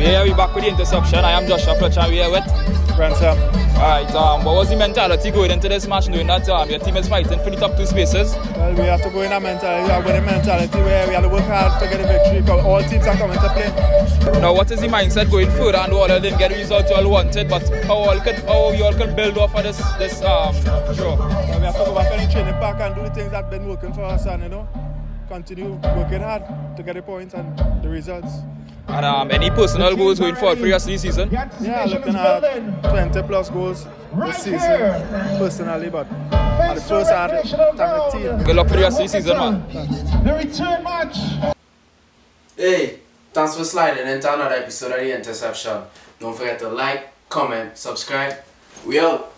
Yeah, we're back with the interception. I am Joshua Fletcher, we're here with Brent. Alright, what was the mentality going into this match, knowing that your team is fighting for the top 2 spaces? Well, we have to go in a mentality. We have got a mentality where we have to work hard to get a victory because all teams are coming to play. Now, what is the mindset going further? And all didn't get the result you all wanted, but how you all can build off of this draw? Well, we have to go back on the training park and do the things that have been working for us and, continue working hard to get the points and the results. And any personal goals going forward for the rest of the season? Yeah, looking at 20 plus goals this season, personally, but at the first hand, thank the team. Good luck for the rest of the season, man. The return match. Hey, thanks for sliding into another episode of The Interception. Don't forget to like, comment, subscribe. We out.